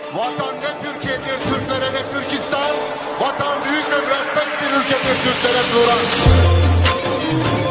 Vatan ne Türkiye'dir, Türklere ne Türkistan. Vatan büyük ve müesses bir ülkedir, Türklere Turan.